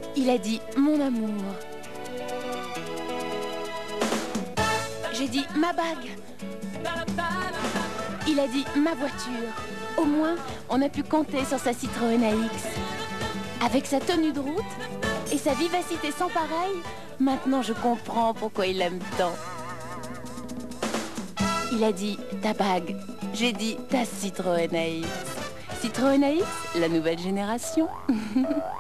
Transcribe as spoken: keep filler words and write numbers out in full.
Il a dit mon amour. J'ai dit ma bague. Il a dit ma voiture. Au moins, on a pu compter sur sa Citroën A X. Avec sa tenue de route et sa vivacité sans pareil, maintenant je comprends pourquoi il aime tant. Il a dit ta bague. J'ai dit ta Citroën A X. Citroën A X, la nouvelle génération.